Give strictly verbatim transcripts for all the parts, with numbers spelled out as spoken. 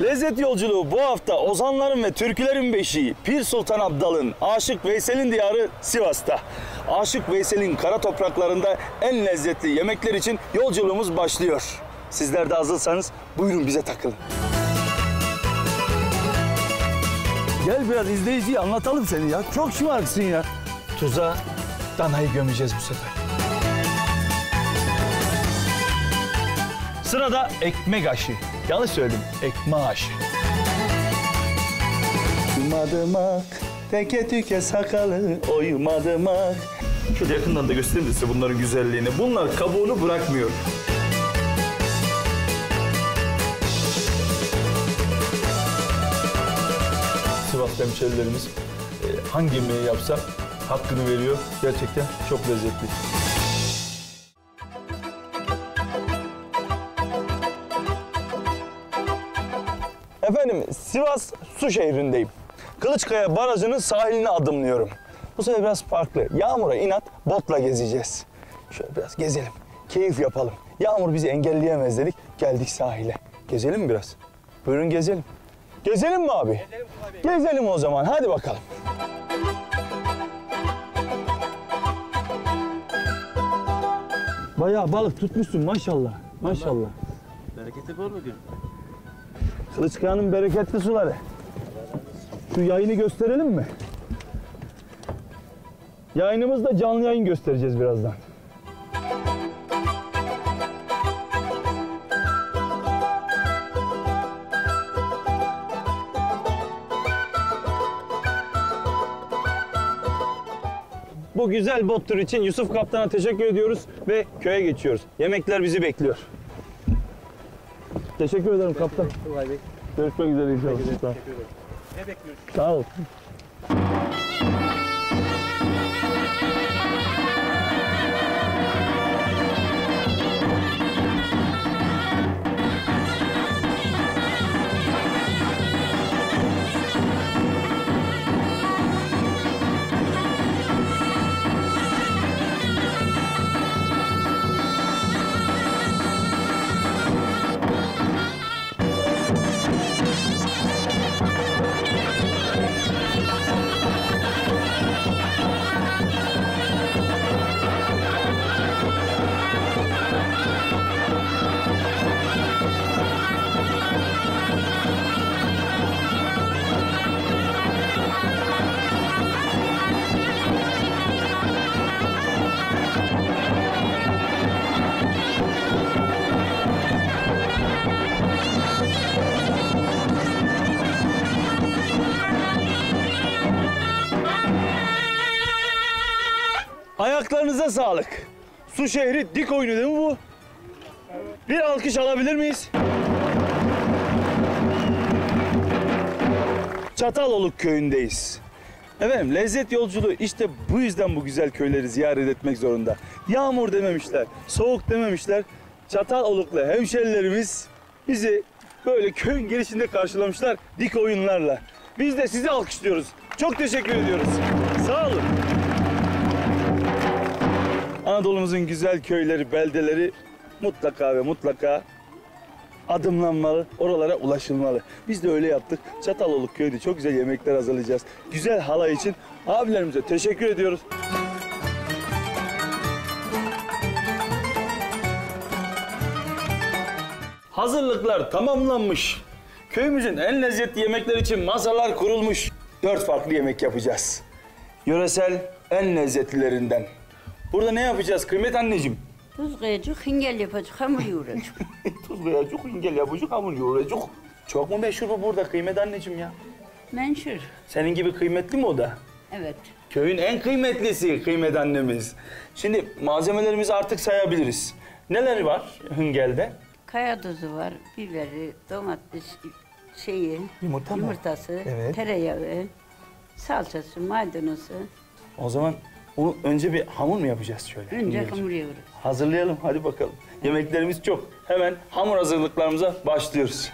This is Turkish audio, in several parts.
Lezzet yolculuğu bu hafta ozanların ve türkülerin beşiği Pir Sultan Abdal'ın, Aşık Veysel'in diyarı Sivas'ta. Aşık Veysel'in kara topraklarında en lezzetli yemekler için yolculuğumuz başlıyor. Sizler de hazırsanız buyurun bize takılın. Gel biraz izleyiciye anlatalım seni ya. Çok şımarıksın ya. Tuza danayı gömeceğiz bu sefer. Sırada ekmek aşı. Yanlış söyledim. Ekmek aşı. Uyumadımak, teke tüke sakalı oymadımak. Şöyle yakından da göstereyim size bunların güzelliğini. Bunlar kabuğunu bırakmıyor. Sivas hemşerilerimiz hangi yemeği yapsa hakkını veriyor. Gerçekten çok lezzetli. Efendim, Sivas Su şehrindeyim. Kılıçkaya Barajı'nın sahiline adımlıyorum. Bu sefer biraz farklı. Yağmur'a inat botla gezeceğiz. Şöyle biraz gezelim, keyif yapalım. Yağmur bizi engelleyemez dedik, geldik sahile. Gezelim mi biraz? Buyurun gezelim. Gezelim mi abi? Gezelim, gezelim o zaman, hadi bakalım. Bayağı balık tutmuşsun maşallah, maşallah. Bereketi bol mu diyor? Kılıçkaya'nın bereketli suları. Şu yayını gösterelim mi? Yayınımızda canlı yayın göstereceğiz birazdan. Bu güzel bot turu için Yusuf Kaptan'a teşekkür ediyoruz ve köye geçiyoruz. Yemekler bizi bekliyor. Teşekkür ederim kaptan. Görüşmek üzere inşallah. Ne bekliyorsun? Sağ ol. Ayaklarınıza sağlık. Su şehri dik oyunu değil mi bu? Evet. Bir alkış alabilir miyiz? Çataloluk köyündeyiz. Efendim lezzet yolculuğu işte bu yüzden bu güzel köyleri ziyaret etmek zorunda. Yağmur dememişler, soğuk dememişler. Çataloluklu hemşerilerimiz bizi böyle köyün girişinde karşılamışlar dik oyunlarla. Biz de sizi alkışlıyoruz. Çok teşekkür ediyoruz. Sağ olun. Anadolu'muzun güzel köyleri, beldeleri mutlaka ve mutlaka adımlanmalı, oralara ulaşılmalı. Biz de öyle yaptık. Çataloluk köyünde çok güzel yemekler hazırlayacağız. Güzel halay için abilerimize teşekkür ediyoruz. Hazırlıklar tamamlanmış. Köyümüzün en lezzetli yemekler için masalar kurulmuş. Dört farklı yemek yapacağız. Yöresel en lezzetlilerinden. Burada ne yapacağız Kıymet anneciğim? Tuz koyacak, hingel yapacak, hamur yoğuracak. Tuz koyacak, hingel yapacak, hamur yoğuracak. Çok mu meşhur bu burada Kıymet anneciğim ya? Menşur. Senin gibi kıymetli mi o da? Evet. Köyün en kıymetlisi Kıymet annemiz. Şimdi malzemelerimizi artık sayabiliriz. Neler var hingelde? Kaya tuzu var, biberi, domates, şeyi, Yumurta mı? yumurtası, Evet. tereyağı, salçası, maydanozu. O zaman onu önce bir hamur mu yapacağız şöyle? Önce Hingel. hamur yoğururuz. Hazırlayalım hadi bakalım. Yemeklerimiz çok. Hemen hamur hazırlıklarımıza başlıyoruz.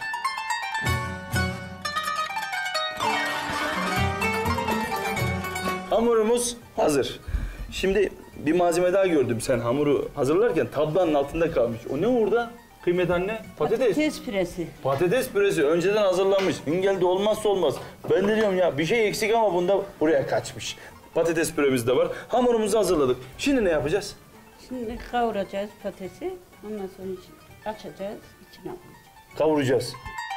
Hamurumuz hazır. Şimdi bir malzeme daha gördüm sen hamuru hazırlarken tablanın altında kalmış. O ne orada? Kıymet anne, patates. Patates püresi. Patates püresi önceden hazırlanmış. Hingelde olmazsa olmaz. Ben de diyorum ya bir şey eksik ama bunda buraya kaçmış. Patates püremiz de var. Hamurumuzu hazırladık. Şimdi ne yapacağız? Şimdi kavuracağız patatesi. Ondan sonra içi- açacağız, içine koyacağız. Kavuracağız.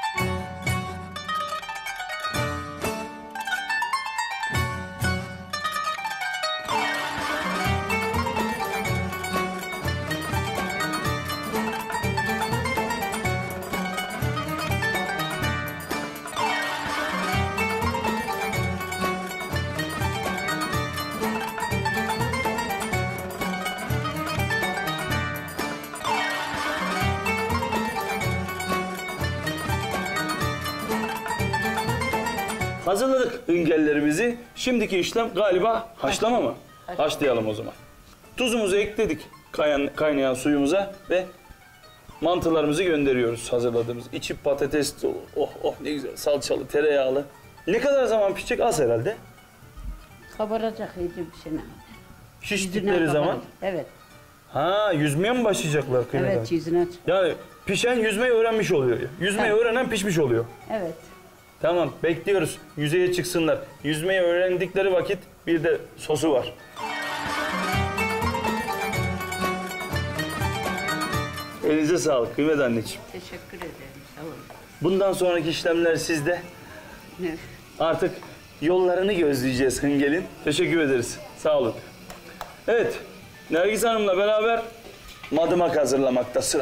Hazırladık hıngellerimizi. Şimdiki işlem galiba haşlama mı? Haşlayalım o zaman. Tuzumuzu ekledik kayan, kaynayan suyumuza ve mantılarımızı gönderiyoruz hazırladığımız. İçi patates dolu. Oh oh ne güzel salçalı, tereyağlı. Ne kadar zaman pişecek? Az herhalde. Kabaracak iyice bir şey ne? Şiştikleri Yüzüne zaman. kabaracak. Evet, Ha yüzmeye mi başlayacaklar kıymet evet hanım? yüzüne aç. Yani pişen yüzmeyi öğrenmiş oluyor. Yüzmeyi Evet. öğrenen pişmiş oluyor. Evet. Tamam bekliyoruz. Yüzeye çıksınlar. Yüzmeyi öğrendikleri vakit bir de sosu var. Elinize sağlık kıymet anneciğim. Teşekkür ederim. Sağ olun. Bundan sonraki işlemler sizde. Ne? Artık yollarını gözleyeceğiz Hıngel'in. Teşekkür ederiz. Sağ olun. Evet, Nergis Hanım'la beraber madımak hazırlamakta sıra.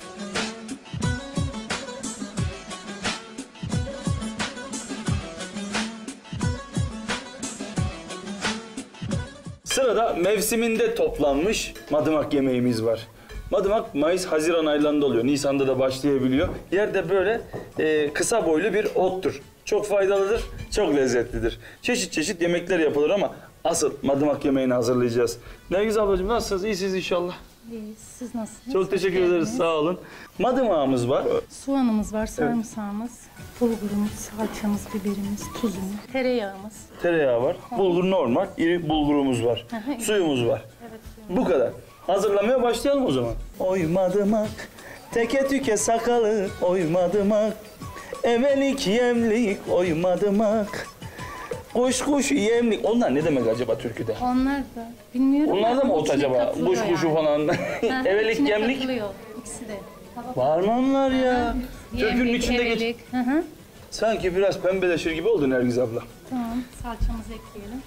Sırada mevsiminde toplanmış madımak yemeğimiz var. Madımak Mayıs-Haziran aylarında oluyor. Nisan'da da başlayabiliyor. Yerde böyle e, kısa boylu bir ottur. Çok faydalıdır, çok lezzetlidir. Çeşit çeşit yemekler yapılır ama asıl madımak yemeğini hazırlayacağız. Nergiz ablacığım nasılsınız? İyisiniz inşallah. İyiyiz. Siz nasılsınız? Çok teşekkür Hoş ederiz, geldiniz. sağ olun. Madımağımız var. Soğanımız var, sarımsağımız, bulgurumuz, salçamız, biberimiz, tuzumuz, tereyağımız. Tereyağı var. Bulgur normal, iri bulgurumuz var. Hı hı. Suyumuz var. Evet. Bu kadar. Hazırlamaya başlayalım o zaman. Oy madımak, teke tüke sakalı, oy madımak. Emelik yemlik, oy madımak. Kuş kuş yemlik. Onlar ne demek acaba türküde? Onlar da bilmiyorum. Onlar da mı ot İçine acaba? katılıyor Kuş kuşu yani. falan. Hı hı, Evelik içine yemlik. katılıyor. İkisi de. Var mı onlar ya? Türkünün Yemlik, içinde geç. evelik. Hı hı. Sanki biraz pembeleşir gibi oldu Nergiz abla. Tamam. Salçamızı ekleyelim.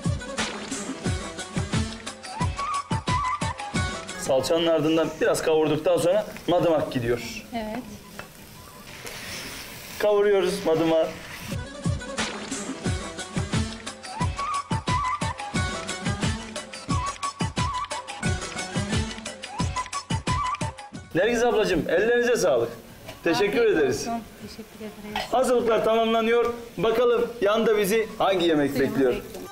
Salçanın ardından biraz kavurduktan sonra madımak gidiyor. Evet. Kavuruyoruz madımağı. Nergiz ablacığım ellerinize sağlık. Teşekkür Afiyet ederiz. olsun. Teşekkür ederiz. Hazırlıklar tamamlanıyor. Bakalım yanda bizi hangi yemek Suyumuzu bekliyor? ekleyelim.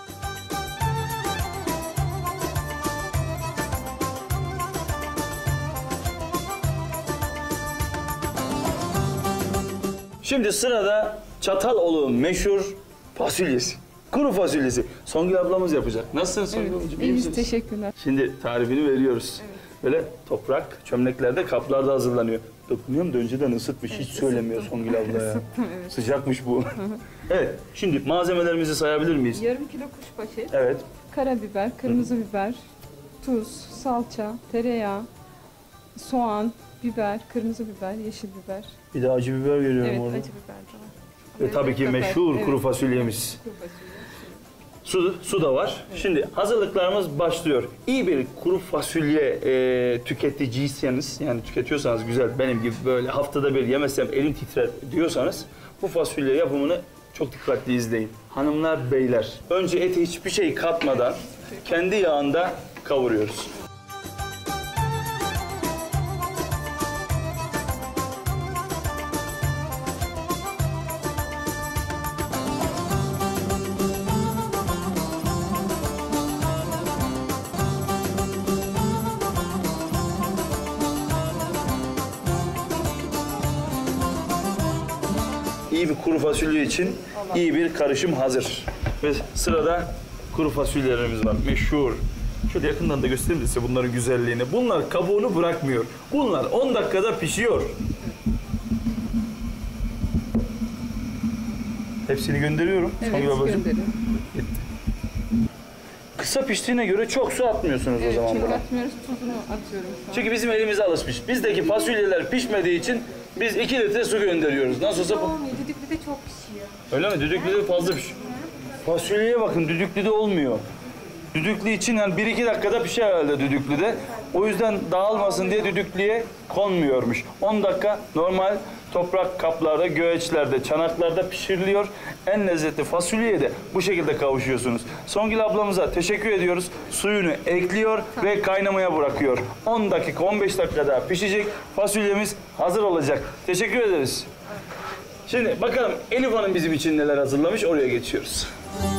Şimdi sırada Çataloğlu'nun meşhur fasulyesi. Kuru fasulyesi. Songül ablamız yapacak. Nasılsınız Songül ablacığım? İyi misiniz? Teşekkürler. Şimdi tarifini veriyoruz. Böyle toprak çömleklerde, kaplarda hazırlanıyor. Dokunuyorum da önceden ısıtmış. Hiç söylemiyor Songül abla ya. Evet. Sıcakmış bu. Evet. Şimdi malzemelerimizi sayabilir miyiz? Yarım kilo kuşbaşı, Evet. karabiber, kırmızı biber, tuz, salça, tereyağı, soğan, biber, kırmızı biber, yeşil biber. Bir de acı biber görüyorum Evet, orada. acı biber de var. Ve tabii ki Biber, meşhur evet, kuru fasulyemiz. kuru fasulye. Su, su da var. Şimdi hazırlıklarımız başlıyor. İyi bir kuru fasulye e, tüketiciyseniz, yani tüketiyorsanız güzel, benim gibi böyle haftada bir yemezsem elim titrer diyorsanız bu fasulye yapımını çok dikkatli izleyin. Hanımlar, beyler, önce ete hiçbir şey katmadan kendi yağında kavuruyoruz. İyi bir kuru fasulye için iyi bir karışım hazır. Ve sırada kuru fasulyelerimiz var. Meşhur Şöyle yakından da göstereyim de size bunların güzelliğini. Bunlar kabuğunu bırakmıyor. Bunlar on dakikada pişiyor. Hepsini gönderiyorum. Evet, Songül ablacığım. gönderiyorum. Kısa piştiğine göre çok su atmıyorsunuz o Evet, zaman çok buna. atmıyoruz, tuzunu atıyorum şu an. Çünkü bizim elimize alışmış. Bizdeki fasulyeler pişmediği için biz iki litre su gönderiyoruz. Nasıl olsa... Olmuyor. Düdüklü de çok pişiyor. Öyle mi? Düdüklüde fazla pişiyor. Fasulyeye bakın, düdüklüde olmuyor. Düdüklü için yani bir iki dakikada pişer herhalde düdüklüde. O yüzden dağılmasın diye düdüklüye konmuyormuş. on dakika normal toprak kaplarda, göğeçlerde, çanaklarda pişiriliyor. En lezzetli fasulyeye de bu şekilde kavuşuyorsunuz. Songül ablamıza teşekkür ediyoruz. Suyunu ekliyor ve kaynamaya bırakıyor. on dakika, on beş dakika daha pişecek. Fasulyemiz hazır olacak. Teşekkür ederiz. Şimdi bakalım Elif Hanım bizim için neler hazırlamış, oraya geçiyoruz.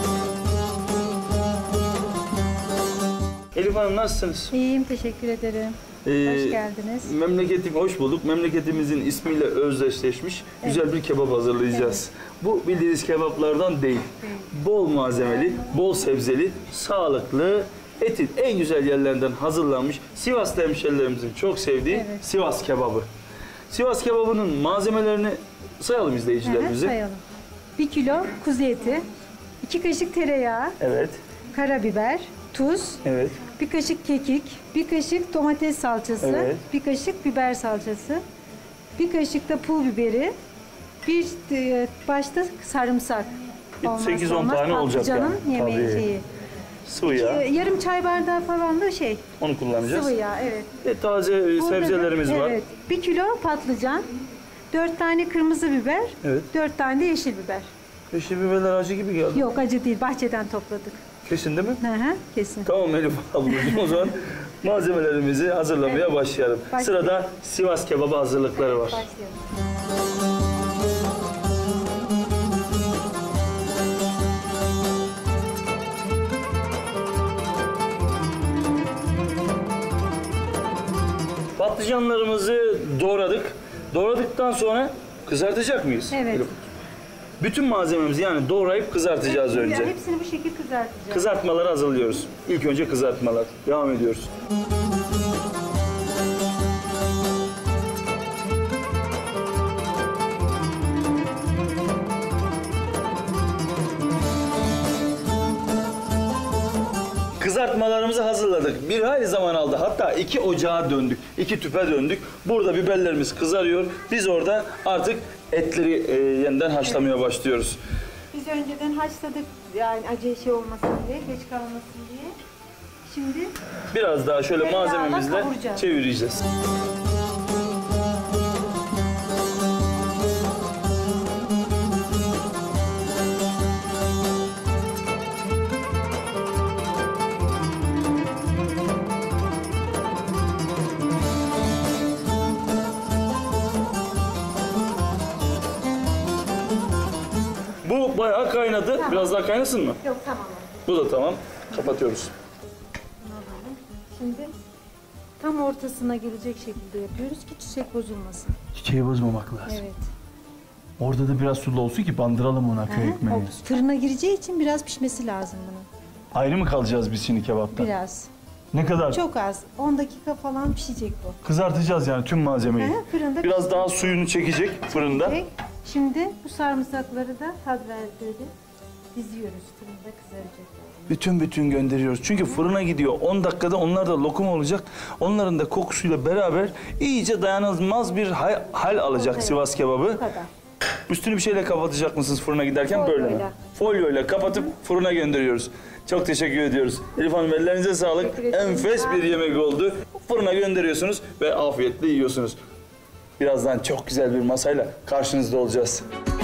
Elif Hanım nasılsınız? İyiyim, teşekkür ederim. Ee, Hoş geldiniz. Memleketim, hoş bulduk. Memleketimizin ismiyle özdeşleşmiş güzel bir kebap hazırlayacağız. Bu bildiğiniz kebaplardan değil. Bol malzemeli, bol sebzeli, sağlıklı, etin en güzel yerlerinden hazırlanmış Sivaslı hemşerilerimizin çok sevdiği Evet. Sivas kebabı. Sivas kebabının malzemelerini sayalım Hı hı, izleyicilerimize. sayalım. Bir kilo kuzu eti, iki kaşık tereyağı, Evet, karabiber, tuz, evet, bir kaşık kekik, bir kaşık domates salçası, Evet. bir kaşık biber salçası, bir kaşık da pul biberi, bir e, başta sarımsak. Bir Olmazsa sekiz on olmaz, tane olacak patlıcanın yani. yemeği Tabii. şeyi. sıvı E, yağ, yarım çay bardağı falan da şey, onu kullanacağız. sıvı yağ, evet. Ve taze e, Burada da- sebzelerimiz var. Evet. Bir kilo patlıcan, dört tane kırmızı biber, Evet. dört tane de yeşil biber. Yeşil biberler acı gibi geldi. Yok acı değil, bahçeden topladık. Kesin değil mi? Hı hı, kesin. Tamam Elif ablacığım, o zaman malzemelerimizi hazırlamaya Evet. başlayalım. Başlayalım. Sırada Sivas kebabı hazırlıkları var. Başlayalım. Patlıcanlarımızı doğradık. Doğradıktan sonra kızartacak mıyız? Evet. Elif? Bütün malzememizi yani doğrayıp kızartacağız Yani önce. hepsini bu şekilde kızartacağız. Kızartmaları hazırlıyoruz. İlk önce kızartmalar. Devam ediyoruz. Kızartmalarımızı hazırladık. Bir hayli zaman aldı. Hatta iki ocağa döndük. iki tüpe döndük. Burada biberlerimiz kızarıyor. Biz orada artık etleri e, yeniden haşlamaya başlıyoruz. Biz önceden haşladık yani acı şey olmasın diye, geç kalmasın diye. Şimdi Biraz daha şöyle Tereyağla malzememizle kavuracağız. çevireceğiz. Bu bayağı kaynadı. Biraz daha kaynasın mı? yok tamam. Bu da tamam. Kapatıyoruz. Şimdi tam ortasına gelecek şekilde yapıyoruz ki çiçek bozulmasın. Çiçeği bozmamak lazım. Evet. Orada da biraz sulu olsun ki bandıralım ona köy Hı hı. ekmeği. O fırına gireceği için biraz pişmesi lazım bunun. Ayrı mı kalacağız biz şimdi kebaptan? Biraz. Ne kadar? Çok az. on dakika falan pişecek bu. Kızartacağız yani tüm malzemeyi. Hı hı, fırında Biraz pişecek. daha suyunu çekecek fırında. Peki, şimdi bu sarımsakları da tad verdiğinde diziyoruz fırında kızaracak. Bütün bütün gönderiyoruz. Çünkü fırına gidiyor. on dakikada onlar da lokum olacak. Onların da kokusuyla beraber iyice dayanılmaz bir hal, hal alacak Evet. Sivas Bu kebabı. kadar. Üstünü bir şeyle kapatacak mısınız fırına giderken böyle mi? Folyoyla. Folyoyla kapatıp fırına gönderiyoruz. Çok teşekkür ediyoruz. Elif Hanım ellerinize sağlık. Teşekkür ederim. Enfes bir yemek oldu. Fırına gönderiyorsunuz ve afiyetle yiyorsunuz. Birazdan çok güzel bir masayla karşınızda olacağız.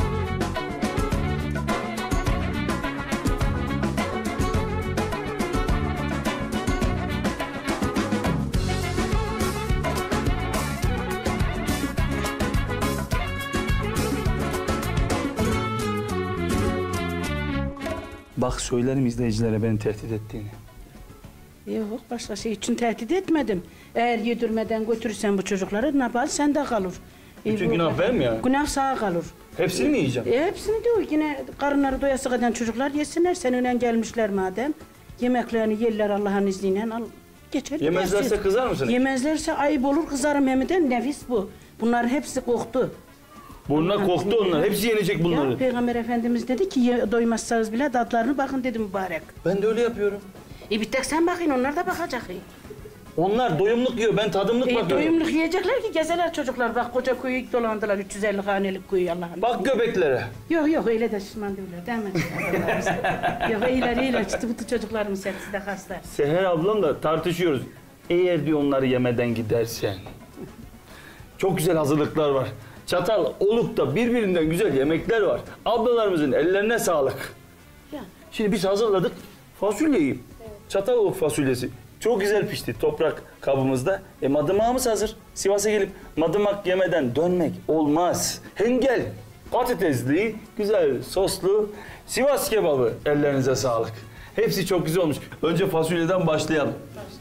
Bak söylerim izleyicilere beni tehdit ettiğini. Yok başka şey için tehdit etmedim. Eğer yedirmeden götürürsen bu çocukları ne yapar? Sende kalır. Bütün E, bu- günah benim ya. Günah sağa kalır. Hepsini mi yiyeceğim? E, hepsini de o. Yine karınları doyası kadar çocuklar yesinler. Seninle gelmişler madem. Yemeklerini yerler Allah'ın izniyle. Al, geçer Yemezlerse gidersin. kızar mısın? Yemezlerse ayıp olur kızarım hem de nefis bu. Bunlar hepsi koktu. Burnuna koktu onlar. Hepsi yenecek bunları. Ya, Peygamber Efendimiz dedi ki ye- doymazsanız bile tatlarını bakın dedi mübarek. Ben de öyle yapıyorum. E bir tek sen bakın onlar da bakacak. Onlar doyumluk yiyor, ben tadımlık E, bakıyorum. doyumluk yiyecekler ki gezeler çocuklar. Bak koca kuyuyu dolandılar üç yüz elli hanelik kuyu Allah'ın. Bak göbeklere. Yok yok öyle de şişman değiller değil mi? Yok iyiler iyiler çıtı pıtı çocuklarımız hepsi de hasta. Seher ablamla tartışıyoruz. Eğer diyor onları yemeden gidersen. Çok güzel hazırlıklar var. Çatal, Oluk'ta birbirinden güzel yemekler var. Ablalarımızın ellerine sağlık. Ya. Şimdi biz hazırladık fasulyeyi. Çatal Oluk fasulyesi. Çok güzel pişti toprak kabımızda. E madımağımız hazır. Sivas'a gelip madımak yemeden dönmek olmaz. Hengel, patatesli, güzel soslu Sivas kebabı. Ellerinize sağlık. Hepsi çok güzel olmuş. Önce fasulyeden başlayalım.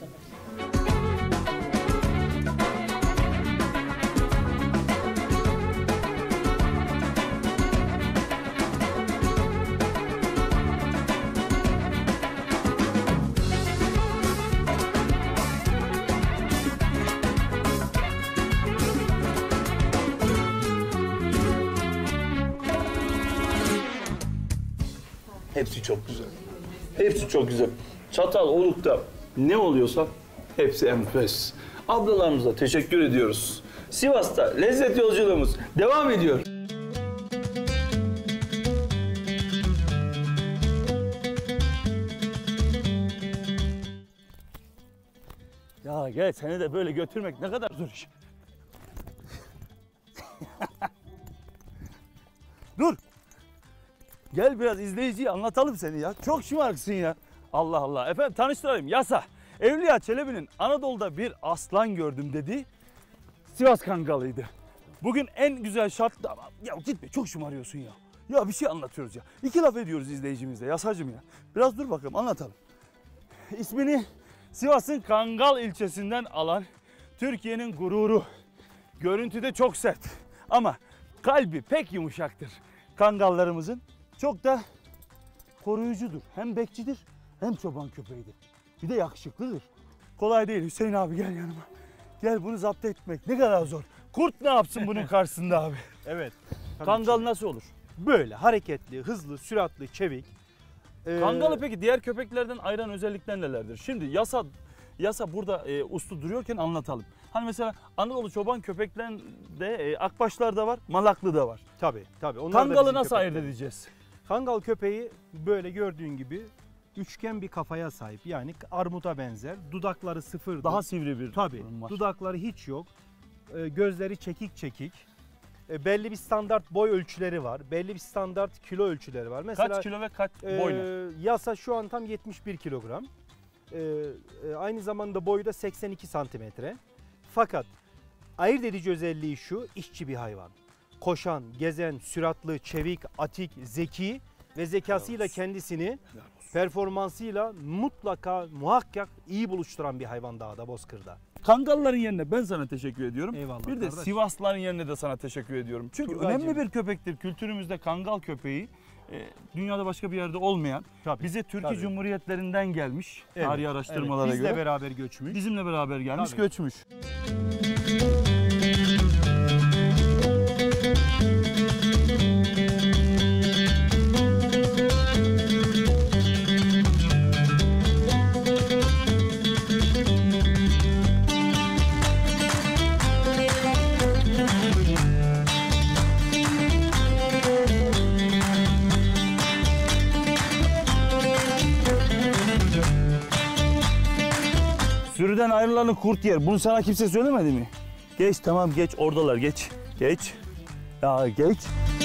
Hepsi çok güzel. Hepsi çok güzel. Çatal, Oluk'ta ne oluyorsa hepsi enfes. Ablalarımıza teşekkür ediyoruz. Sivas'ta lezzet yolculuğumuz devam ediyor. Ya gel seni de böyle götürmek ne kadar zor iş. Dur. Gel biraz izleyiciye anlatalım seni ya. Çok şımarıksın ya. Allah Allah. Efendim tanıştırayım. Yasa. Evliya Çelebi'nin Anadolu'da bir aslan gördüm dedi. Sivas Kangalıydı. Bugün en güzel şartla... Ya gitme çok şımarıyorsun ya. Ya bir şey anlatıyoruz ya. İki laf ediyoruz izleyicimizle Yasacığım ya. Biraz dur bakalım anlatalım. İsmini Sivas'ın Kangal ilçesinden alan Türkiye'nin gururu. Görüntüde çok sert ama kalbi pek yumuşaktır. Kangallarımızın çok da koruyucudur. Hem bekçidir hem çoban köpeğidir. Bir de yakışıklıdır. Kolay değil Hüseyin abi gel yanıma. Gel bunu zapt etmek ne kadar zor. Kurt ne yapsın bunun karşısında abi? Evet. Kangal nasıl olur? Böyle hareketli, hızlı, süratli, çevik. Ee, Kangalı peki diğer köpeklerden ayıran özellikler nelerdir? Şimdi yasa yasa burada e, uslu duruyorken anlatalım. Hani mesela Anadolu çoban köpeklerinde e, akbaşlar da var, malaklı da var. Tabii tabii. Onlar da Kangalı bizim nasıl ayırt köpeklerimiz. edeceğiz? Kangal köpeği böyle gördüğün gibi üçgen bir kafaya sahip. Yani armuta benzer. Dudakları sıfır. Daha sivri bir Tabii. durum var. Dudakları hiç yok. Ee, gözleri çekik çekik. Ee, belli bir standart boy ölçüleri var. Belli bir standart kilo ölçüleri var. Mesela Kaç kilo ve kaç e, boy ne? Yasa şu an tam yetmiş bir kilogram. Ee, e, aynı zamanda boyu da seksen iki santimetre. Fakat ayırt edici özelliği şu, işçi bir hayvan. Koşan, gezen, süratli, çevik, atik, zeki ve zekasıyla kendisini, performansıyla mutlaka muhakkak iyi buluşturan bir hayvan dağda, bozkırda. Kangalların yerine ben sana teşekkür ediyorum. Eyvallah Bir de kardeş. Sivaslıların yerine de sana teşekkür ediyorum. Çünkü Turgaycığım. önemli bir köpektir. Kültürümüzde kangal köpeği e, dünyada başka bir yerde olmayan, Tabii, bize Türkiye tabii. Cumhuriyetlerinden gelmiş Evet, tarihi araştırmalara evet. Bizle göre. beraber göçmüş. Bizimle beraber gelmiş, Tabii. göçmüş. Sürüden ayrılanı kurt yer. Bunu sana kimse söylemedi mi? Geç tamam geç oradalar geç. Geç. Ya geç.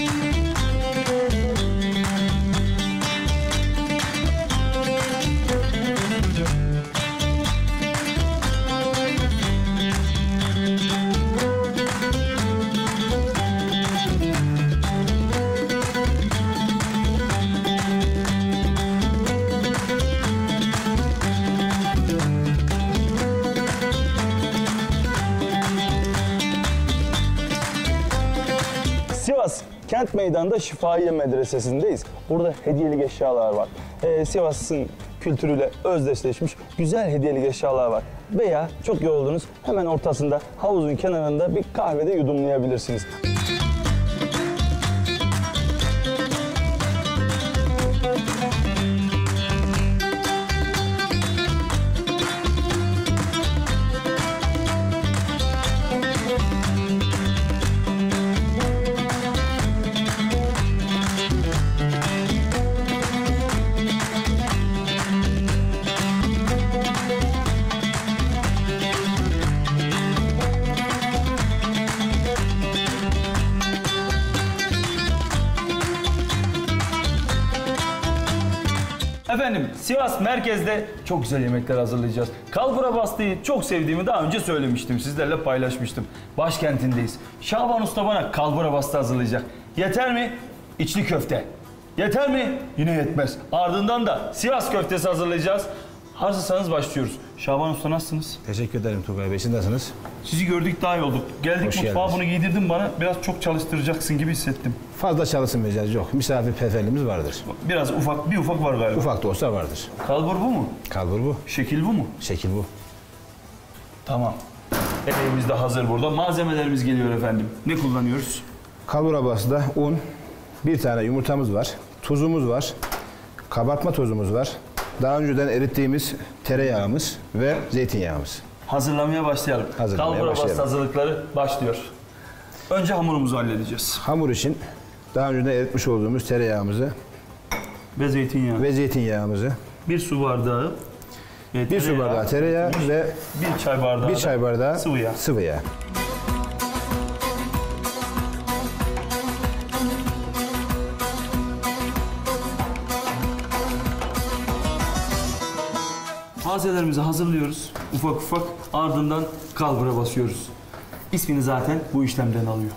Sivas Kent Meydanı'nda Şifahiye Medresesi'ndeyiz. Burada hediyelik eşyalar var. Ee, Sivas'ın kültürüyle özdeşleşmiş güzel hediyelik eşyalar var. Veya çok yoruldunuz, hemen ortasında havuzun kenarında bir kahvede yudumlayabilirsiniz. Efendim, Sivas merkezde çok güzel yemekler hazırlayacağız. Kalbura bastıyı çok sevdiğimi daha önce söylemiştim, sizlerle paylaşmıştım. Başkentindeyiz. Şaban Usta bana kalbura bastı hazırlayacak. Yeter mi? İçli köfte. Yeter mi? Yine yetmez. Ardından da Sivas köftesi hazırlayacağız. Hazırsanız başlıyoruz. Şaban Usta nasılsınız? Teşekkür ederim Tugay Bey. Siz nasılsınız? Sizi gördük daha iyi olduk. Geldik Hoş mutfağa, geldiniz. bunu giydirdin bana. Biraz çok çalıştıracaksın gibi hissettim. Fazla çalışmayacağız, yok. Misafirperverliğimiz vardır. Biraz ufak, bir ufak var galiba. Ufak da olsa vardır. Kalbur bu mu? Kalbur bu, Şekil bu mu? şekil bu. Tamam. Emeğimiz de hazır burada. Malzemelerimiz geliyor efendim. Ne kullanıyoruz? Kalbur abası un, bir tane yumurtamız var, tuzumuz var, kabartma tozumuz var. Daha önceden erittiğimiz tereyağımız ve zeytinyağımız. Hazırlamaya başlayalım. Hazırlamaya Kalbura bastı başlayalım. hazırlıkları başlıyor. Önce hamurumuzu halledeceğiz. Hamur için daha önceden eritmiş olduğumuz tereyağımızı Ve zeytinyağı. ve zeytinyağımızı, Bir su bardağı. e, bir su bardağı tereyağı ve Bir çay bardağı. bir da çay bardağı sıvı yağ. sıvı yağ. Malzemelerimizi hazırlıyoruz. Ufak ufak ardından kalbura basıyoruz. İsmini zaten bu işlemden alıyor.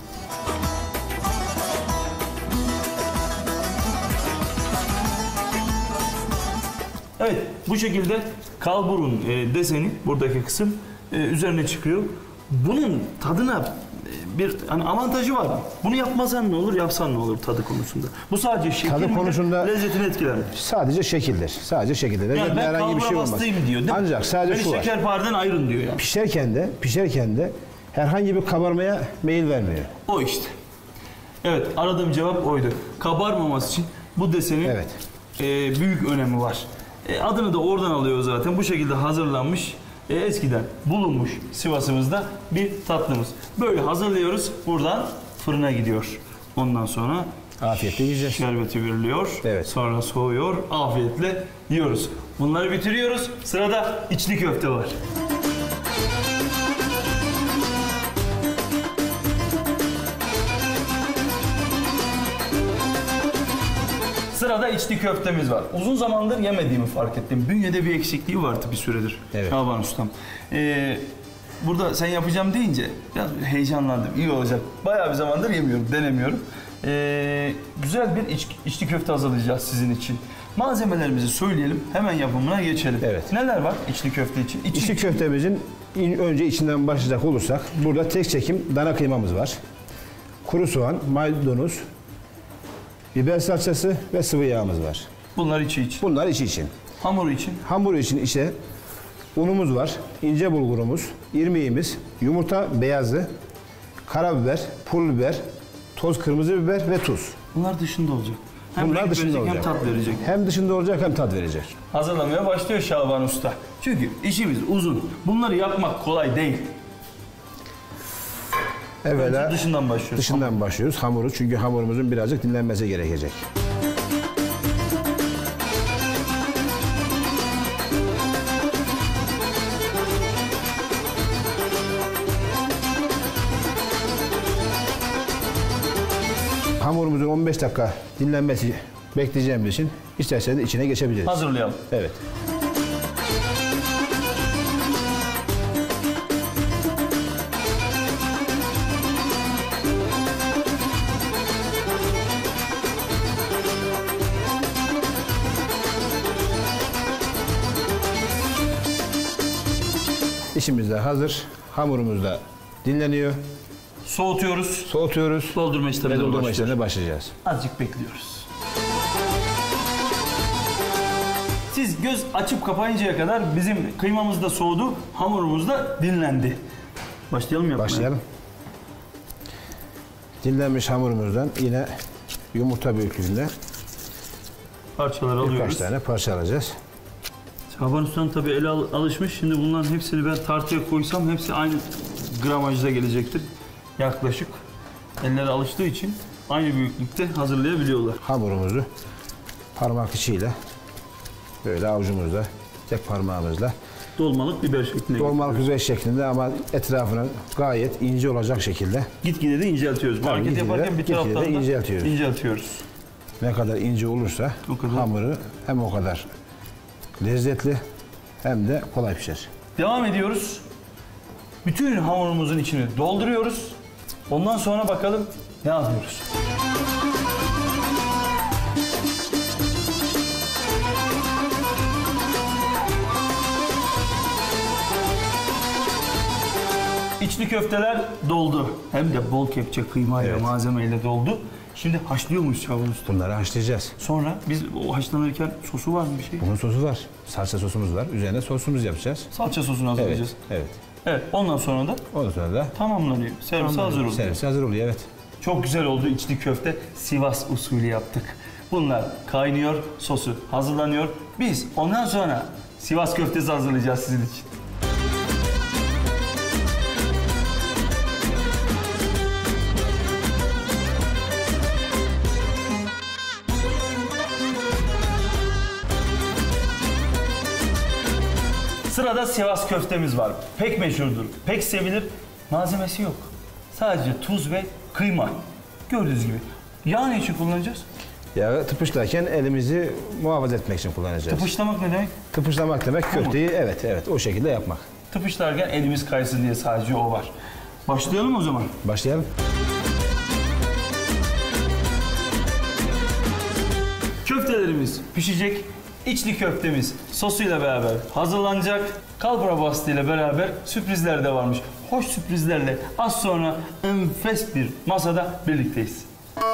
Evet, bu şekilde kalburun e, deseni, buradaki kısım e, üzerine çıkıyor. Bunun tadına e, bir hani avantajı var mı? Bunu yapmasan ne olur, yapsan ne olur tadı konusunda? Bu sadece şekil Tadı midir, konusunda- lezzetini etkiler mi? Sadece şekildir. Sadece şekildir. Yani Lezzetle ben herhangi bir kalbura şey olmaz. bastıyım diyor değil mi? Ancak sadece Beni şu var. şekerpareden ayırın diyor yani. Pişerken de pişerken de herhangi bir kabarmaya meyil vermiyor. O işte. Evet, aradığım cevap oydu. Kabarmaması için bu desenin Evet. e, büyük önemi var. E, adını da oradan alıyor zaten. Bu şekilde hazırlanmış, e, eskiden bulunmuş Sivas'ımızda bir tatlımız. Böyle hazırlıyoruz, buradan fırına gidiyor. Ondan sonra Afiyetle yiyeceğiz. şerbeti veriliyor, Evet. sonra soğuyor, afiyetle yiyoruz. Bunları bitiriyoruz, sırada içli köfte var. Sırada içli köftemiz var. Uzun zamandır yemediğimi fark ettim. Bünyede bir eksikliği vardı bir süredir. Evet. Şaban Ustam. Ee, burada sen yapacağım deyince biraz heyecanlandım. İyi olacak. Bayağı bir zamandır yemiyorum, denemiyorum. Ee, güzel bir iç, içli köfte hazırlayacağız sizin için. Malzemelerimizi söyleyelim, hemen yapımına geçelim. Evet. Neler var içli köfte için? İçli, İçli köftemizin in- önce içinden başlayacak olursak burada tek çekim dana kıymamız var. Kuru soğan, maydanoz, biber salçası ve sıvı yağımız var. Bunlar içi için. Bunlar içi için. Hamur için. Hamur için ise unumuz var, ince bulgurumuz, irmiğimiz, yumurta beyazı, karabiber, pul biber, toz kırmızı biber ve tuz. Bunlar dışında olacak. Hem Bunlar renk dışında verecek, olacak. hem tat verecek. Hem dışında olacak hem tat verecek. Hazırlamaya başlıyor Şaban Usta. Çünkü işimiz uzun. Bunları yapmak kolay değil. Evvela Önce dışından başlıyoruz. dışından başlıyoruz hamuru, çünkü hamurumuzun birazcık dinlenmesi gerekecek. Hamurumuzun on beş dakika dinlenmesi bekleyeceğimiz için isterseniz içine geçebiliriz. Hazırlayalım. Evet. İşimiz de hazır. Hamurumuz da dinleniyor. Soğutuyoruz. Soğutuyoruz. Doldurma Ve işlemine doldurma başlıyoruz. işlemine başlayacağız. Azıcık bekliyoruz. Siz göz açıp kapayıncaya kadar bizim kıymamız da soğudu, hamurumuz da dinlendi. Başlayalım yapmaya. Başlayalım. Dinlenmiş hamurumuzdan yine yumurta büyüklüğünde Parçalar alıyoruz. birkaç tane parça alacağız. Şaban Usta'nın tabii eli al- alışmış. Şimdi bunların hepsini ben tartıya koysam hepsi aynı gramajda gelecektir. Yaklaşık. Elleri alıştığı için aynı büyüklükte hazırlayabiliyorlar. Hamurumuzu parmak içiyle böyle avucumuzla, tek parmağımızla Dolmalık biber şeklinde. dolmalık biber şeklinde ama etrafına gayet ince olacak şekilde Gitgide de inceltiyoruz. Hareket gitgide de- yaparken bir gitgide de taraftan da inceltiyoruz. inceltiyoruz. ne kadar ince olursa O kadar. hamuru hem o kadar lezzetli hem de kolay pişer. Devam ediyoruz. Bütün hamurumuzun içini dolduruyoruz. Ondan sonra bakalım ne yapıyoruz. İçli köfteler doldu. Hem de bol kepçe kıymayla, Evet. malzemeyle doldu. Şimdi haşlıyor muyuz Şaban Usta? Bunları haşlayacağız. Sonra biz o haşlanırken sosu var mı bir şey? Bunun sosu var. Salça sosumuz var. Üzerine sosumuz yapacağız. Salça sosunu Evet. hazırlayacağız. Evet. Evet, ondan sonra da Ondan sonra da tamamlanıyor. Servise hazır oluyor. servis hazır oluyor. Evet. Çok güzel oldu içli köfte. Sivas usulü yaptık. Bunlar kaynıyor, sosu hazırlanıyor. Biz ondan sonra Sivas köftesi hazırlayacağız sizin için. Sırada Sivas köftemiz var. Pek meşhurdur, pek sevilir. Malzemesi yok. Sadece tuz ve kıyma. Gördüğünüz gibi. Yağ ne için kullanacağız? Yağı tıpışlarken elimizi muhafaza etmek için kullanacağız. Tıpışlamak ne demek? Tıpışlamak demek köfteyi evet evet o şekilde yapmak. Tıpışlarken elimiz kaysın diye sadece o var. Başlayalım o zaman. Başlayalım. Köftelerimiz pişecek. İçli köftemiz sosuyla beraber hazırlanacak. Kalbura bastı ile beraber sürprizler de varmış. Hoş sürprizlerle az sonra enfes bir masada birlikteyiz.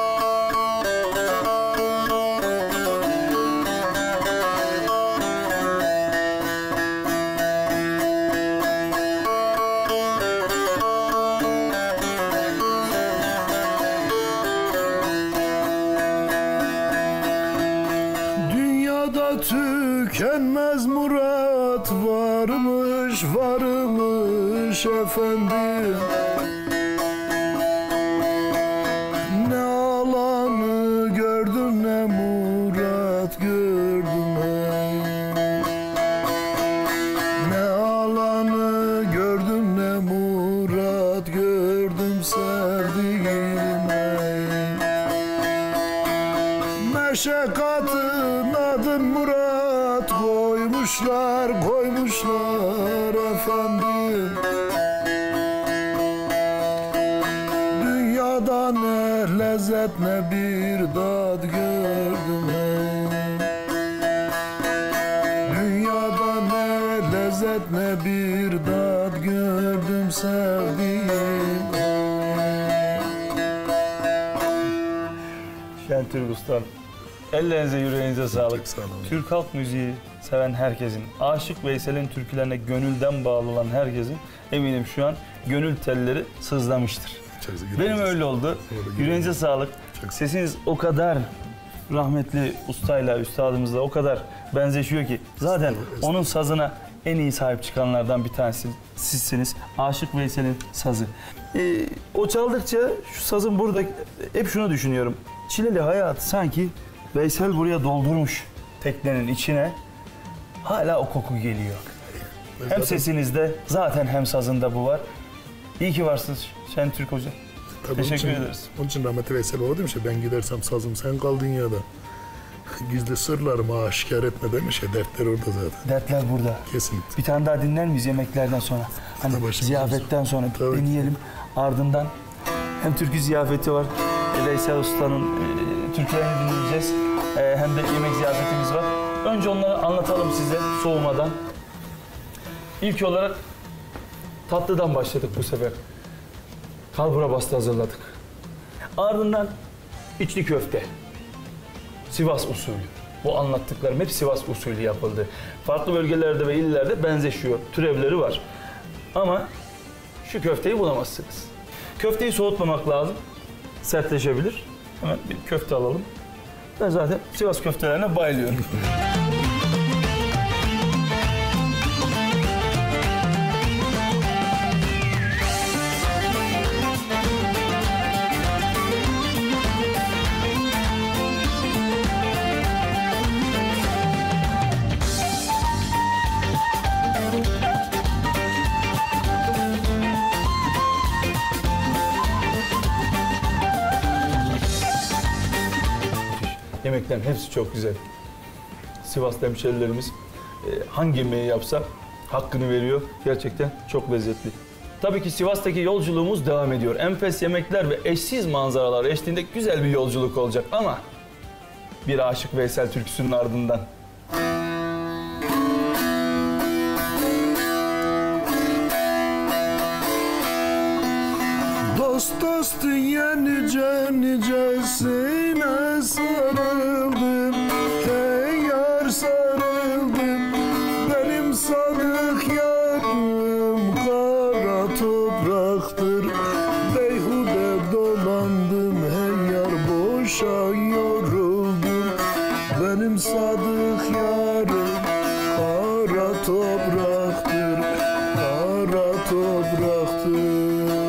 Dünyada tükenmez murat varmış, varmış efendim. Ne alanı gördüm ne murat gördüm ey. Ne alanı gördüm ne murat gördüm sevdiğim ey. Meşakkatın adın murat koymuşlar, koymuşlar efendim. Dünyada ne lezzet ne bir dad gördüm ey. Dünyada ne lezzet ne bir dad gördüm sevdiğim ey. Şentürk Ustam, ellerinize yüreğinize sağlık. Türk halk müziği seven herkesin, Aşık Veysel'in türkülerine gönülden bağlı olan herkesin eminim şu an gönül telleri sızlamıştır. Benim öyle oldu. Yüreğinize sağlık. Sesiniz o kadar rahmetli ustayla, üstadımızla o kadar benzeşiyor ki zaten onun sazına en iyi sahip çıkanlardan bir tanesi sizsiniz. Aşık Veysel'in sazı. Ee, o çaldıkça şu sazın burada hep şunu düşünüyorum. Çileli hayat sanki Veysel buraya doldurmuş teknenin içine. Hala o koku geliyor. Hem sesinizde zaten hem sazında bu var. İyi ki varsınız Şentürk Hoca. Tabii Teşekkür onun için, ederiz. Onun için rahmetli Veysel Baba demiş ya, ben gidersem sazım sen kal dünyada. Gizli sırlarımı aşikar etme demiş ya, dertler orada zaten. Dertler burada. Kesinlikle. Bir tane daha dinler miyiz yemeklerden sonra? Hani Tabii, şimdi ziyafetten sonra bir Tabii ki. deneyelim. Ardından hem türkü ziyafeti var. e, Veysel Usta'nın e, türkülerini dinleyeceğiz. E, hem de yemek ziyafetimiz var. Önce onları anlatalım size soğumadan. İlk olarak tatlıdan başladık bu sefer. Kalbura bastı hazırladık. Ardından içli köfte. Sivas usulü. Bu anlattıklarım hep Sivas usulü yapıldı. Farklı bölgelerde ve illerde benzeşiyor. Türevleri var. Ama şu köfteyi bulamazsınız. Köfteyi soğutmamak lazım. Sertleşebilir. Hemen bir köfte alalım. Ben zaten Sivas köftelerine bayılıyorum. Yemeklerin hepsi çok güzel. Sivas hemşerilerimiz hangi yemeği yapsa hakkını veriyor. Gerçekten çok lezzetli. Tabii ki Sivas'taki yolculuğumuz devam ediyor. Enfes yemekler ve eşsiz manzaralar eşliğinde güzel bir yolculuk olacak ama bir Aşık Veysel türküsünün ardından. Dost dost diye nice nicesine sarıldım. Hey yar sarıldım. Benim sadık yarım kara topraktır. Beyhude dolandım hey yar boşa yoruldum. Benim sadık yarım kara topraktır. Kara topraktır.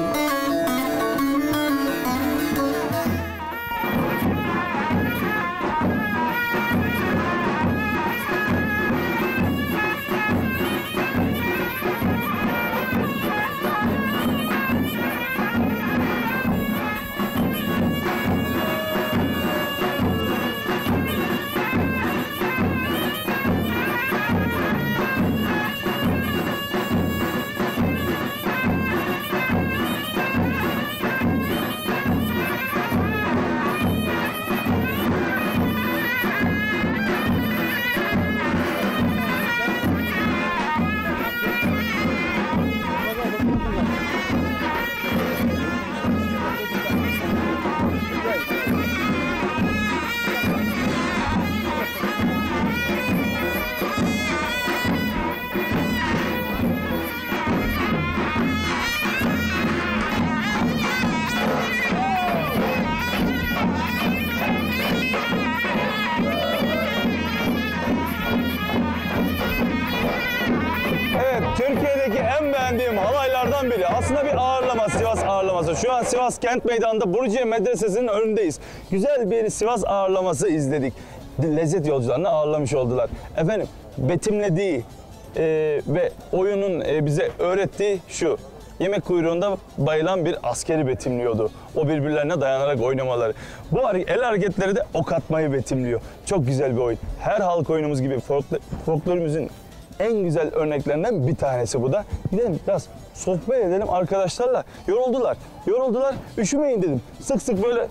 Türkiye'deki en beğendiğim halaylardan biri. Aslında bir ağırlama, Sivas ağırlaması. Şu an Sivas Kent Meydanı'nda Burcuye Medresesi'nin önündeyiz. Güzel bir Sivas ağırlaması izledik. Lezzet yolcularını ağırlamış oldular. Efendim, betimlediği e, ve oyunun e, bize öğrettiği şu. Yemek kuyruğunda bayılan bir askeri betimliyordu. O birbirlerine dayanarak oynamaları. Bu el hareketleri de ok atmayı betimliyor. Çok güzel bir oyun. Her halk oyunumuz gibi folklorumuzun en güzel örneklerinden bir tanesi bu da. Gidelim biraz sohbet edelim arkadaşlarla. Yoruldular. Yoruldular. Üşümeyin dedim. Sık sık böyle...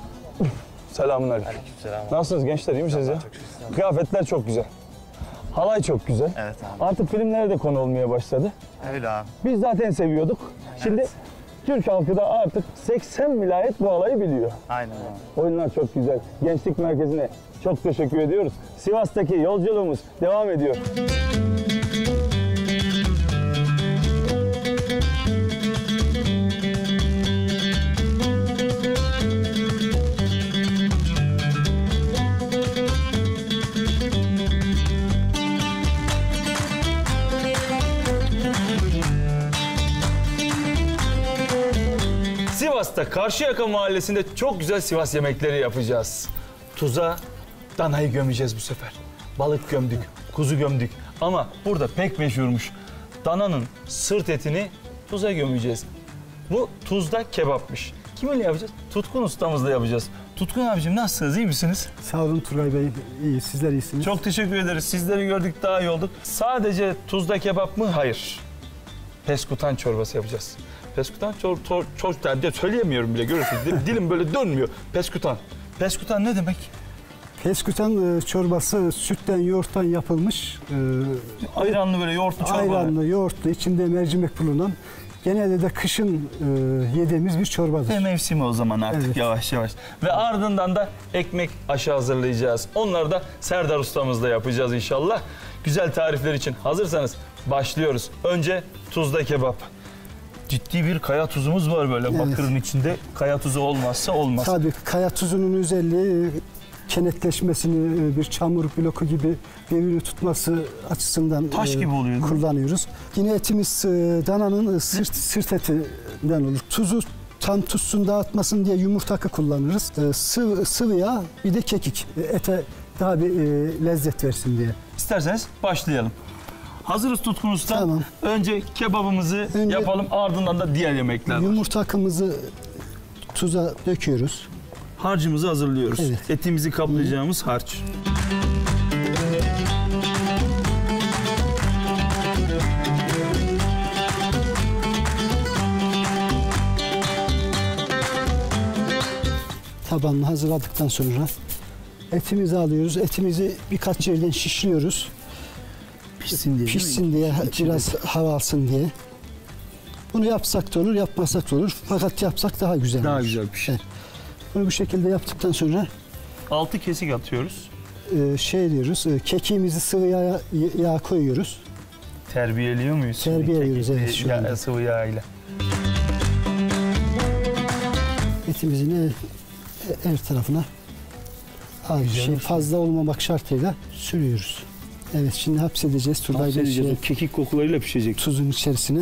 Selamünaleyküm. Aleykümselam. Nasılsınız gençler? İyi misiniz ya? Kıyafetler çok güzel. Halay çok güzel. Evet abi. Artık filmlere de konu olmaya başladı. Öyle abi. Biz zaten seviyorduk. Evet. Şimdi Türk halkı da artık seksen vilayet bu halayı biliyor. Aynen abi. Oyunlar çok güzel. Gençlik Merkezi'ne çok teşekkür ediyoruz. Sivas'taki yolculuğumuz devam ediyor. Sivas'ta Karşıyaka Mahallesi'nde çok güzel Sivas yemekleri yapacağız. Tuza danayı gömeceğiz bu sefer. Balık gömdük, kuzu gömdük. Ama burada pek meşhurmuş. Dananın sırt etini tuza gömeceğiz. Bu tuzda kebapmış. Kiminle yapacağız? Tutkun ustamızla yapacağız. Tutkun abicim nasılsınız, iyi misiniz? Sağ olun Turgay Bey, iyi. Sizler iyisiniz. Çok teşekkür ederiz. Sizleri gördük, daha iyi olduk. Sadece tuzda kebap mı? Hayır. Peskutan çorbası yapacağız. Peskutan çor, çor, çor, çor söyleyemiyorum bile, görüyorsunuz. Dilim böyle dönmüyor. Peskutan. Peskutan ne demek? Peskutan çorbası sütten, yoğurttan yapılmış. Ayranlı böyle yoğurtlu çorba. Ayranlı, yoğurtlu, içinde mercimek bulunan Genelde de kışın e, yediğimiz bir çorbadır. Ve mevsimi o zaman artık Evet. yavaş yavaş. Ve ardından da ekmek aşı hazırlayacağız. Onları da Serdar ustamızla yapacağız inşallah. Güzel tarifler için hazırsanız başlıyoruz. Önce tuzda kebap. Ciddi bir kaya tuzumuz var böyle Evet. bakırın içinde. Kaya tuzu olmazsa olmaz. Tabii kaya tuzunun özelliği e, kenetleşmesini, e, bir çamur bloku gibi birbirini tutması açısından Taş gibi oluyor, değil mi? kullanıyoruz. Yine etimiz e, dananın e, sırt, sırt etinden olur. Tuzu tam tutsun, dağıtmasın diye yumurta akı kullanırız. E, sıvı, sıvı yağ, bir de kekik. E, ete daha bir e, lezzet versin diye. İsterseniz başlayalım. Hazırız Tutkun Usta. Tamam. Önce kebabımızı Önce- yapalım, ardından da diğer yemekler var. Yumurta akımızı tuza döküyoruz. Harcımızı hazırlıyoruz. Evet. Etimizi kaplayacağımız harç. Tabanını hazırladıktan sonra etimizi alıyoruz. Etimizi birkaç yerden şişliyoruz. Pişsin diye. Pişsin diye, biraz hava alsın diye. Bunu yapsak da olur, yapmasak da olur. Fakat yapsak daha güzel Daha olur. güzel pişer. Evet. Bunu bu şekilde yaptıktan sonra Altı kesik atıyoruz. e, şey diyoruz, e, kekiğimizi sıvı yağ, yağ koyuyoruz. Terbiyeliyor muyuz? Terbiyeliyoruz, Kekikli evet, şu yağ- anda. sıvı yağ ile. Etimizin her tarafına az bir şey fazla olmamak şartıyla sürüyoruz. Evet, şimdi hapsedeceğiz. Turgay Bey şey, Kekik kokularıyla pişecek. tuzun içerisine.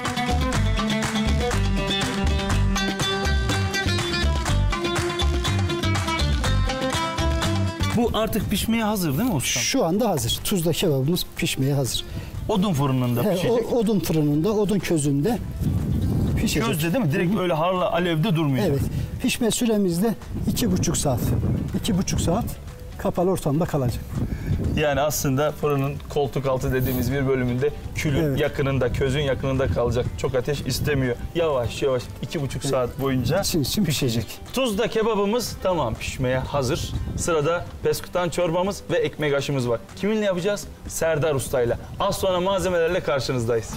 Bu artık pişmeye hazır değil mi ustam? Şu anda hazır. Tuzla kebabımız pişmeye hazır. Odun fırınında He, pişecek. o, odun fırınında, odun közünde pişecek. Közde değil mi? Direkt öyle harla alevde durmayacak. Evet. Pişme süremiz de iki buçuk saat. İki buçuk saat kapalı ortamda kalacak. Yani aslında fırının koltuk altı dediğimiz bir bölümünde külün Evet. yakınında, közün yakınında kalacak. Çok ateş istemiyor. Yavaş yavaş iki buçuk saat boyunca İçin için pişecek. Tuzda kebabımız tamam pişmeye hazır. Sırada peskutan çorbamız ve ekmek aşımız var. Kiminle yapacağız? Serdar Usta'yla. Az sonra malzemelerle karşınızdayız.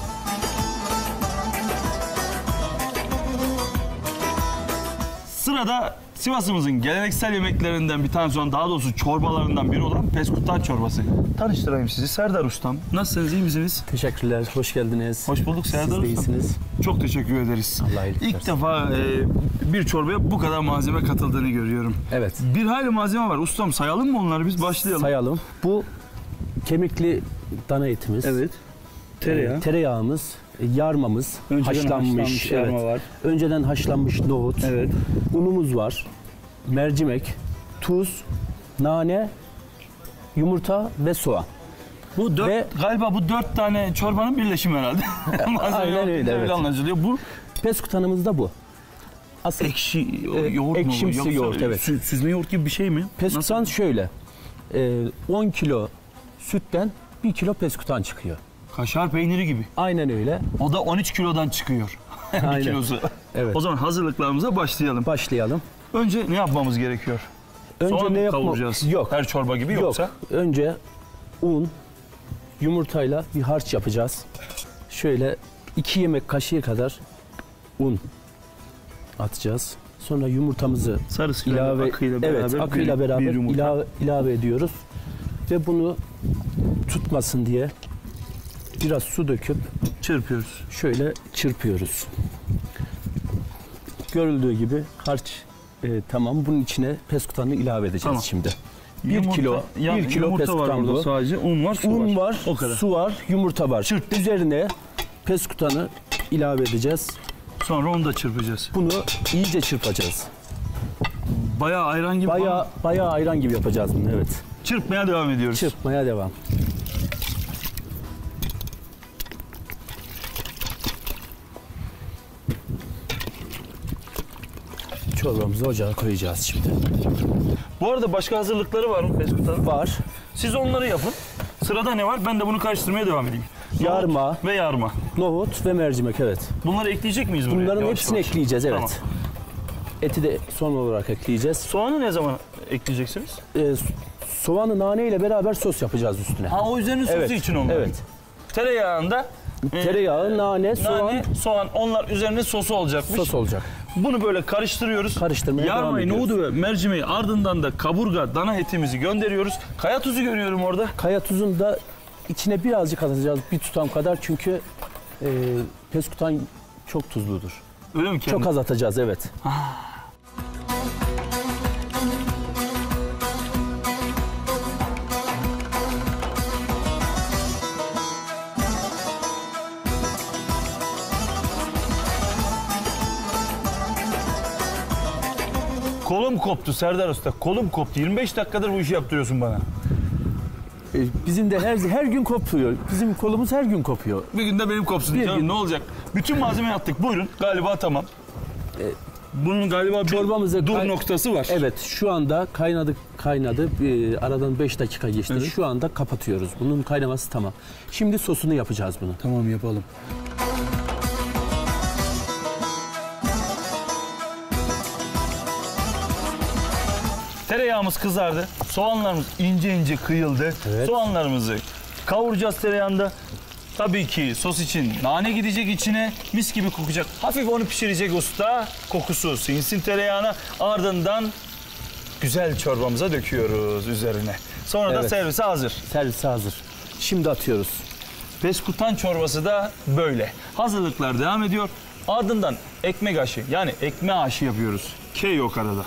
Sırada Sivas'ımızın geleneksel yemeklerinden bir tanesi olan, daha doğrusu çorbalarından biri olan peskutan çorbası. Tanıştırayım sizi. Serdar Ustam. Nasılsınız, iyi misiniz? Teşekkürler, hoş geldiniz. Hoş bulduk Serdar Siz de Ustam. iyisiniz. Çok teşekkür ederiz. Allah iyilik İlk versin. defa e, bir çorbaya bu kadar malzeme katıldığını görüyorum. Evet, Bir hayli malzeme var. Ustam sayalım mı onları, biz başlayalım. sayalım. Bu kemikli dana etimiz. Evet. e, tereyağımız, e, yarmamız, Önceden haşlanmış, haşlanmış evet. yarma var. Önceden haşlanmış nohut, Evet. unumuz var, mercimek, tuz, nane, yumurta ve soğan. Bu dört, Ve- galiba bu dört tane çorbanın birleşimi herhalde. Malzeme Aynen öyle, evet. anlaşılıyor. Bu Peskutanımız da bu. Asıl ekşi E, yoğurt mu? ekşimsi Yoksa yoğurt, evet. sü- süzme yoğurt gibi bir şey mi? peskutan Nasıl? şöyle, e, on kilo sütten bir kilo peskutan çıkıyor. Kaşar peyniri gibi. Aynen öyle. O da on üç kilodan çıkıyor. bir Aynen. kilosu. Evet. O zaman hazırlıklarımıza başlayalım. Başlayalım. Önce ne yapmamız gerekiyor? Önce Soğan ne mı yapma- kavuracağız? Yok. Her çorba gibi Yok. yoksa? Önce un, yumurtayla bir harç yapacağız. Şöyle iki yemek kaşığı kadar un atacağız. Sonra yumurtamızı Sarısıyla ilave akıyla beraber, evet, akıyla bir- beraber bir yumurta. ilave, ilave ediyoruz. Ve bunu tutmasın diye biraz su döküp Çırpıyoruz. şöyle çırpıyoruz. Görüldüğü gibi harç e, tamam. Bunun içine peskutanı ilave edeceğiz Tamam. şimdi. Bir Yumurta- kilo, yani bir kilo yumurta var peskutan burada bu. sadece. Un var, su Un var. var, O kadar. su var, yumurta var. Çırptık. Üzerine peskutanı ilave edeceğiz. Sonra onu da çırpacağız. Bunu iyice çırpacağız. Bayağı ayran gibi Bayağı falan. bayağı ayran gibi yapacağız bunu, evet. Çırpmaya devam ediyoruz. Çırpmaya devam. Çorbamızı ocağa koyacağız şimdi. Bu arada başka hazırlıkları var mı peskutanın? Var. Siz onları yapın. Sırada ne var? Ben de bunu karıştırmaya devam edeyim. Yarma. Nohut ve yarma. Nohut ve mercimek, evet. Bunları ekleyecek miyiz buraya? Bunların Yavaş hepsini yavaş. ekleyeceğiz, evet. Tamam. Eti de son olarak ekleyeceğiz. Soğanı ne zaman ekleyeceksiniz? Ee, soğanı nane ile beraber sos yapacağız üstüne. Ha, o üzerinin sosu Evet, için onlar. evet. Tereyağında Tereyağı, nane, soğan. Nane, soğan. Onlar üzerine sosu olacakmış. Sos olacak. Bunu böyle karıştırıyoruz. Karıştırmaya devam Yarmayı, ediyoruz. nohudu ve mercimeği, ardından da kaburga, dana etimizi gönderiyoruz. Kaya tuzu görüyorum orada. Kaya tuzunu da içine birazcık atacağız. Bir tutam kadar çünkü e, peskutan çok tuzludur. Öyle mi? Çok az atacağız, evet. Kolum koptu Serdar Usta. Kolum koptu. yirmi beş dakikadır bu işi yaptırıyorsun bana. E, bizim de her her gün kopuyor. Bizim kolumuz her gün kopuyor. Bir günde benim kopsun Bir canım. gün. Ne olacak? Bütün malzemeyi attık. Buyurun. Galiba tamam. Bunun galiba bir Çorbamızı dur kay- noktası var. Evet, şu anda kaynadı kaynadı. E, aradan beş dakika geçti. Evet. Şu anda kapatıyoruz. Bunun kaynaması tamam. Şimdi sosunu yapacağız bunu. Tamam, yapalım. Tereyağımız kızardı. Soğanlarımız ince ince kıyıldı. Evet. Soğanlarımızı kavuracağız tereyağında. Tabii ki sos için nane gidecek içine, mis gibi kokacak. Hafif onu pişirecek usta. Kokusu sinsin tereyağına. Ardından güzel çorbamıza döküyoruz üzerine. Sonra da Evet. servise hazır. Servise hazır. Şimdi atıyoruz. Peskutan çorbası da böyle. Hazırlıklar devam ediyor. Ardından ekmek aşı, yani ekme aşı yapıyoruz. K yok arada.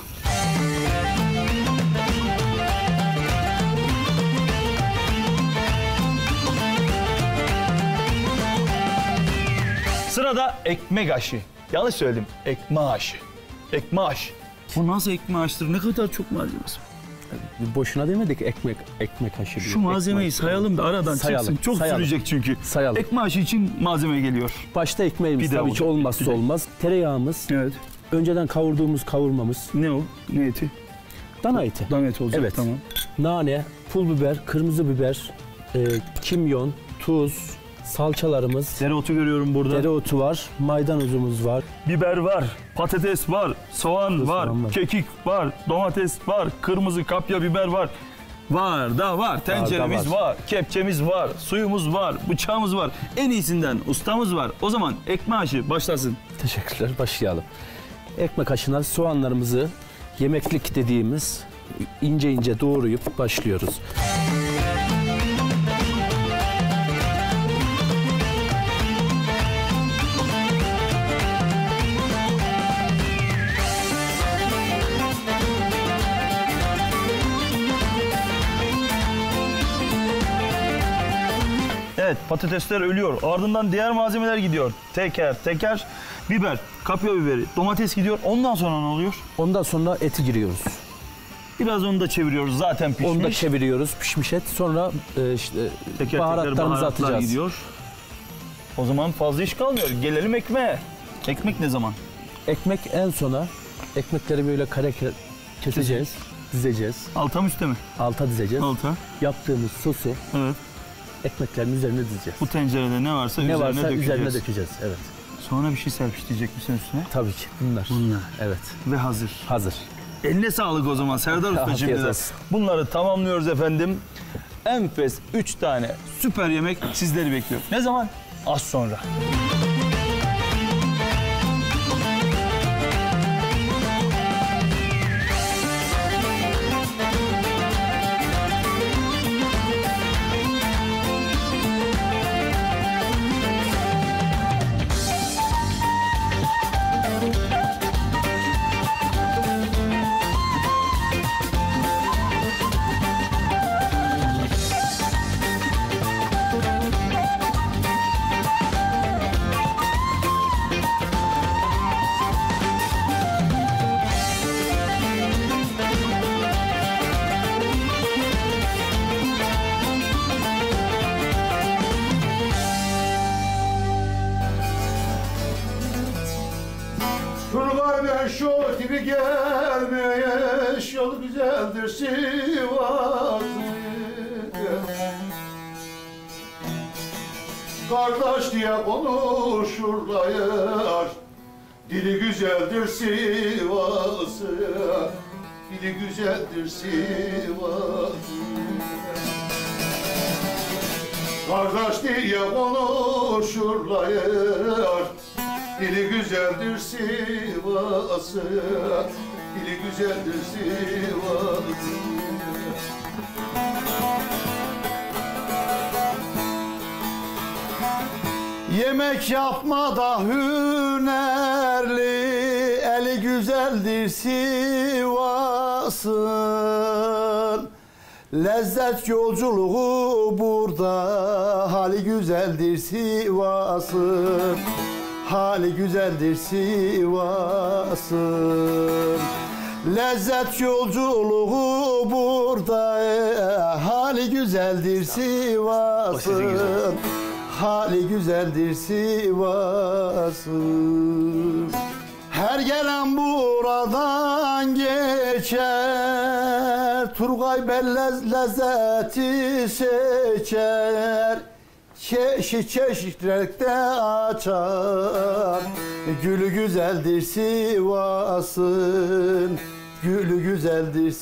Sırada ekmek aşı. Yanlış söyledim. Ekme aşı. Ekme aşı. Bu nasıl ekme aşıdır? Ne kadar çok malzemesi var. Boşuna demedik ekmek ekmek haşı. Şu malzemeyi sayalım da aradan Sayalım, çıksın. Çok sayalım. sürecek çünkü. Sayalım. Ekme aşı için malzeme geliyor. Başta ekmeğimiz Pide tabii ki olacak, olmazsa pide. olmaz. Tereyağımız, Evet. önceden kavurduğumuz kavurmamız, Ne o? Ne eti? dana eti, Dana eti olacak. Evet. Tamam. nane, pul biber, kırmızı biber, e, kimyon, tuz, salçalarımız, Dereotu görüyorum burada. dereotu var, maydanozumuz var. Biber var, patates var, soğan var, soğan var. kekik var, domates var, kırmızı kapya biber var. Var da var. Tenceremiz var. var, kepçemiz var, suyumuz var, bıçağımız var. En iyisinden ustamız var. O zaman ekme aşı başlasın. Teşekkürler, başlayalım. Ekmek haşına soğanlarımızı yemeklik dediğimiz ince ince doğrayıp başlıyoruz. Evet, patatesler ölüyor. Ardından diğer malzemeler gidiyor. Teker teker biber, kapya biberi, domates gidiyor. Ondan sonra ne oluyor? Ondan sonra eti giriyoruz. Biraz onu da çeviriyoruz. Zaten pişmiş. Onu da çeviriyoruz, pişmiş et. Sonra e, işte Teker baharatlarımızı teker baharatlar atacağız. gidiyor. O zaman fazla iş kalmıyor. Gelelim ekmeğe. Ekmek ne zaman? Ekmek en sona. Ekmekleri böyle kare kare keseceğiz, dizeceğiz. Alta mı üstte mi? Alta dizeceğiz. Alta. Yaptığımız sosu Evet. ekmeklerin üzerine dizeceğiz. Bu tencerede ne varsa Ne üzerine varsa dökeceğiz. üzerine dökeceğiz. Evet. Sonra bir şey serpiştirecek misin üstüne? Tabii ki bunlar. Bunlar. Evet. Ve hazır. Hazır. Eline sağlık o zaman Serdar Usta Afiyet şimdi de. olsun. Bunları tamamlıyoruz efendim. Enfes üç tane süper yemek sizleri bekliyor. Ne zaman? Az sonra. Turgay'dan şu gibi gelmiş, yol güzeldir Sivas'ın. Kardeş diye konuşurlar, dili güzeldir Sivas'ın. Dili güzeldir Sivas'ın. Kardeş diye konuşurlar, dili güzeldir Sivas'ın, dili güzeldir Sivas'ın. Yemek yapmada hünerli, eli güzeldir Sivas'ın. Lezzet yolculuğu burada, hali güzeldir Sivas'ın. Hali güzeldir Sivas'ın. Lezzet yolculuğu burada, hali güzeldir Sivas'ın. Hali güzeldir Sivas'ın. Her gelen buradan geçer, Turgay bellez lezzeti seçer. Çeşit çeşit renkte açar, gülü güzeldir Sivas'ın. Gülü güzeldir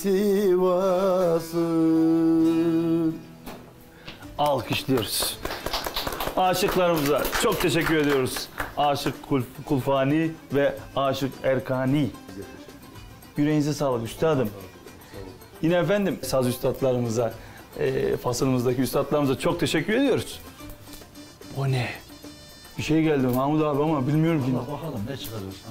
Sivas'ın. Alkışlıyoruz. Aşıklarımıza çok teşekkür ediyoruz. Aşık Kulf, Kulfani ve Aşık Erkani. Yüreğinize sağlık üstadım. Yine efendim saz üstadlarımıza, e, fasılımızdaki üstadlarımıza çok teşekkür ediyoruz. O ne? Bir şey geldi Mahmut abi ama bilmiyorum ki. Bakalım ne çıkarıyorsun.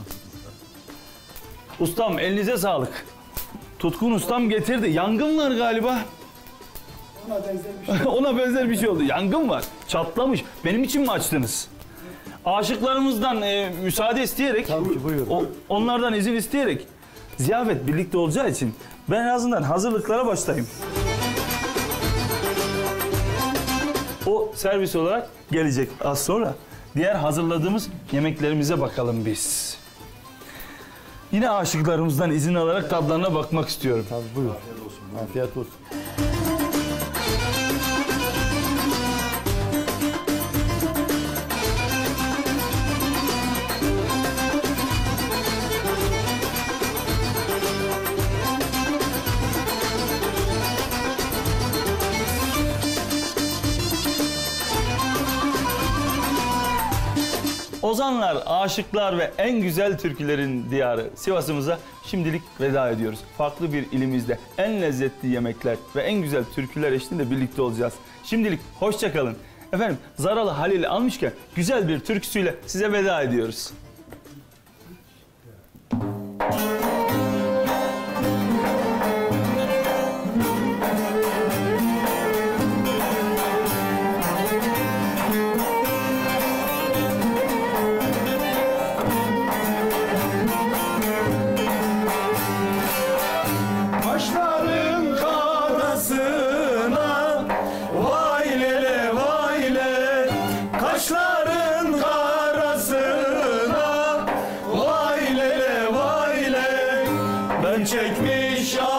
Ustam elinize sağlık. Tutkun ustam getirdi. Yangın var galiba. Ona benzer bir şey. Ona benzer bir şey oldu. Yangın var. Çatlamış. Benim için mi açtınız? Aşıklarımızdan e, müsaade isteyerek, Tabii ki, buyurun. O, onlardan izin isteyerek ziyafet birlikte olacağı için ben en azından hazırlıklara başlayayım. O servis olarak gelecek az sonra. Diğer hazırladığımız yemeklerimize bakalım biz. Yine aşıklarımızdan izin alarak tadlarına bakmak istiyorum. Tabii buyur. Afiyet olsun. Ozanlar, aşıklar ve en güzel türkülerin diyarı Sivas'ımıza şimdilik veda ediyoruz. Farklı bir ilimizde en lezzetli yemekler ve en güzel türküler eşliğinde birlikte olacağız. Şimdilik hoşça kalın. Efendim Zaralı Halil almışken güzel bir türküsüyle size veda ediyoruz. Kaşların karasına vay lele vay le. Kaşların karasına vay lele vay le. Ben çekmiş